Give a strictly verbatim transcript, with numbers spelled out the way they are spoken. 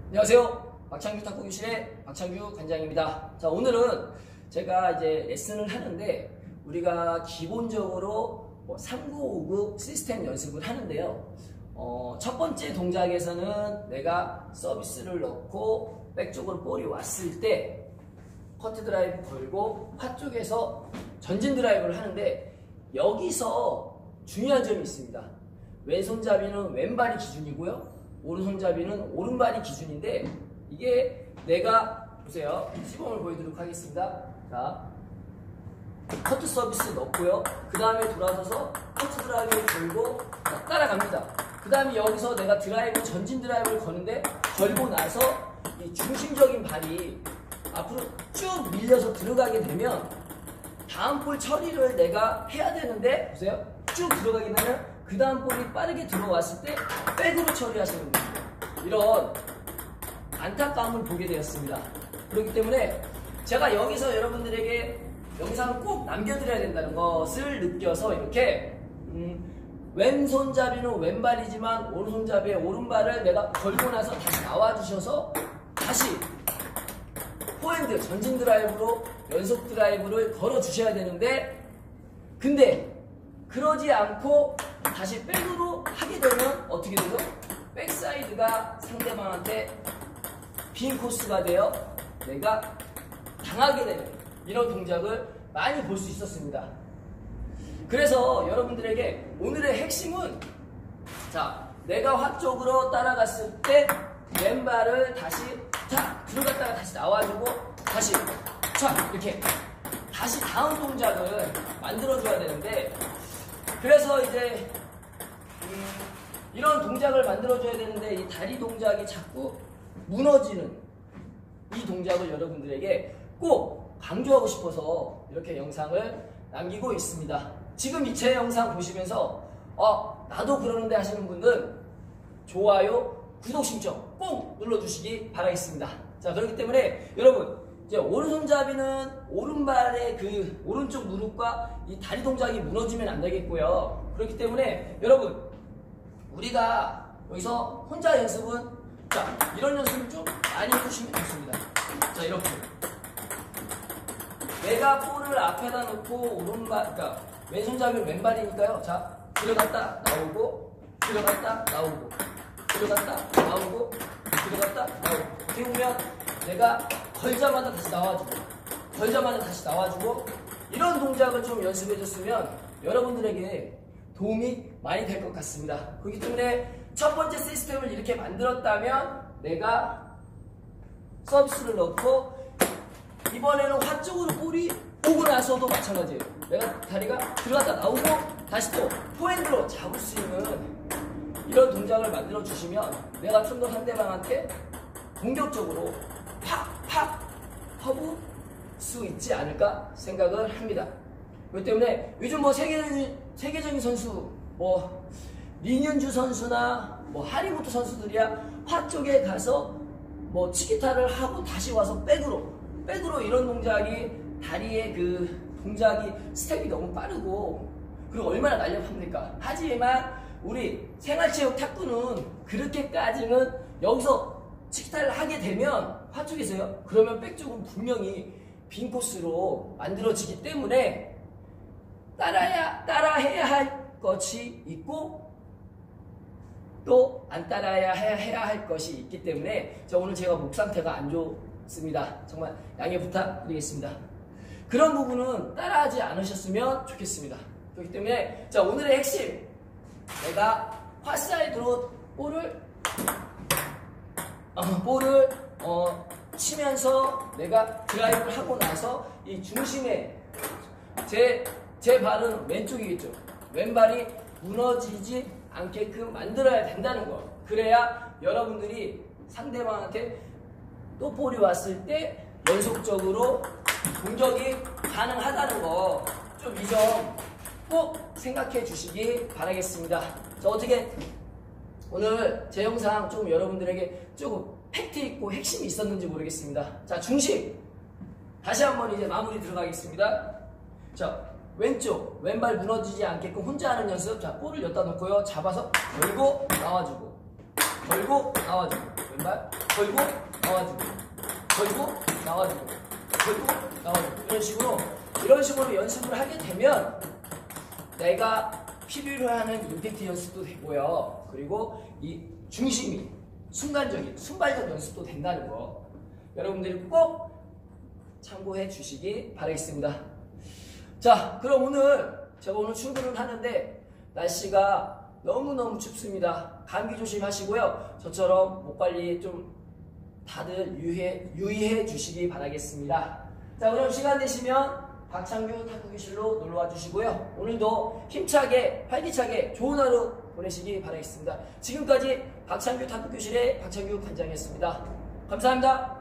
안녕하세요. 박창규 탁구교실의 박창규 관장입니다. 자, 오늘은 제가 이제 레슨을 하는데 우리가 기본적으로 뭐 삼구오구 시스템 연습을 하는데요. 어, 첫 번째 동작에서는 내가 서비스를 넣고 백 쪽으로 볼이 왔을 때 커트 드라이브 걸고 파 쪽에서 전진 드라이브를 하는데 여기서 중요한 점이 있습니다. 왼손잡이는 왼발이 기준이고요. 오른손잡이는 오른발이 기준인데 이게 내가 보세요. 시범을 보여드리도록 하겠습니다. 자, 커트 서비스 넣고요. 그 다음에 돌아서서 커트 드라이브를 걸고 따라갑니다. 그 다음에 여기서 내가 드라이브 전진 드라이브를 거는데 걸고 나서 이 중심적인 발이 앞으로 쭉 밀려서 들어가게 되면 다음 볼 처리를 내가 해야 되는데 보세요. 쭉 들어가게 되면 그 다음 볼이 빠르게 들어왔을 때 백으로 처리하시는 거예요. 이런 안타까움을 보게 되었습니다. 그렇기 때문에 제가 여기서 여러분들에게 영상을 꼭 남겨드려야 된다는 것을 느껴서 이렇게 음, 왼손잡이는 왼발이지만 오른손잡이의 오른발을 내가 걸고 나서 다시 나와주셔서 다시 포핸드 전진 드라이브로 연속 드라이브를 걸어주셔야 되는데 근데 그러지 않고 다시 백으로 하게 되면 어떻게 되죠? 백사이드가 상대방한테 빈 코스가 되어 내가 당하게 되는 이런 동작을 많이 볼 수 있었습니다. 그래서 여러분들에게 오늘의 핵심은 자, 내가 화 쪽으로 따라갔을 때 왼발을 다시 자 들어갔다가 다시 나와주고 다시 자 이렇게 다시 다음 동작을 만들어줘야 되는데 그래서 이제 음, 이런 동작을 만들어줘야 되는데 이 다리 동작이 자꾸 무너지는 이 동작을 여러분들에게 꼭 강조하고 싶어서 이렇게 영상을 남기고 있습니다. 지금 이 제 영상 보시면서 어, 나도 그러는데 하시는 분들은 좋아요, 구독 신청 꼭 눌러주시기 바라겠습니다. 자, 그렇기 때문에 여러분 이제 오른손잡이는 오른발의 그 오른쪽 무릎과 이 다리 동작이 무너지면 안 되겠고요. 그렇기 때문에 여러분 우리가 여기서 혼자 연습은 자 이런 연습을 좀 많이 해주시면 좋습니다. 자 이렇게 내가 볼을 앞에다 놓고 오른발 그러니까 왼손잡이는 왼발이니까요. 자 들어갔다 나오고 들어갔다 나오고 들어갔다 나오고 들어갔다 나오고 어떻게 보면 내가 걸자마자 다시 나와주고 걸자마자 다시 나와주고 이런 동작을 좀 연습해줬으면 여러분들에게 도움이 많이 될 것 같습니다. 그렇기 때문에 첫 번째 시스템을 이렇게 만들었다면 내가 서비스를 넣고 이번에는 화 쪽으로 볼이 오고 나서도 마찬가지예요. 내가 다리가 들어갔다 나오고 다시 또 포핸드로 잡을 수 있는 이런 동작을 만들어 주시면 내가 좀 더 상대방한테 공격적으로 팍팍 하고 수 있지 않을까 생각을 합니다. 그렇기 때문에 요즘 뭐 세계적인, 세계적인 선수 뭐 린윤주 선수나 뭐 하리무토 선수들이야 화 쪽에 가서 뭐 치키타를 하고 다시 와서 백으로 백으로 이런 동작이 다리의 그 동작이 스텝이 너무 빠르고 그리고 얼마나 날렵합니까? 하지만 우리 생활체육 탁구는 그렇게까지는 여기서 치키타를 하게 되면 화 쪽에서요. 그러면 백 쪽은 분명히 빈 코스로 만들어지기 때문에 따라야 따라해야 할 것이 있고 또 안 따라야 해야 할 것이 있기 때문에 자, 오늘 제가 목 상태가 안 좋습니다. 정말 양해 부탁드리겠습니다. 그런 부분은 따라하지 않으셨으면 좋겠습니다. 그렇기 때문에 자 오늘의 핵심 내가 화 사이드로 볼을 어, 볼을 어, 치면서 내가 드라이브를 하고 나서 이 중심에 제, 제 발은 왼쪽이겠죠. 왼발이 무너지지 않게끔 만들어야 된다는 거. 그래야 여러분들이 상대방한테 또 볼이 왔을 때 연속적으로 공격이 가능하다는 거 좀 이 점 꼭 생각해 주시기 바라겠습니다. 자, 어떻게 오늘 제 영상 좀 여러분들에게 조금 팩트 있고 핵심이 있었는지 모르겠습니다. 자, 중심 다시 한번 이제 마무리 들어가겠습니다. 자, 왼쪽 왼발 무너지지 않게끔 혼자 하는 연습. 자, 볼을 여기다 놓고요. 잡아서 걸고 나와주고 걸고 나와주고 왼발 걸고 나와주고 걸고 나와주고 걸고 나와주고 이런 식으로 이런 식으로 연습을 하게 되면 내가 필요로 하는 임팩트 연습도 되고요. 그리고 이 중심이 순간적인 순발력 연습도 된다는 거 여러분들이 꼭 참고해 주시기 바라겠습니다. 자, 그럼 오늘 제가 오늘 출근을 하는데 날씨가 너무너무 춥습니다. 감기 조심하시고요. 저처럼 목 관리 좀 다들 유의해, 유의해 주시기 바라겠습니다. 자, 그럼 시간 되시면 박창규 탁구교실로 놀러와 주시고요. 오늘도 힘차게 활기차게 좋은 하루 보내시기 바라겠습니다. 지금까지 박창규 탁구교실의 박창규 관장이었습니다. 감사합니다.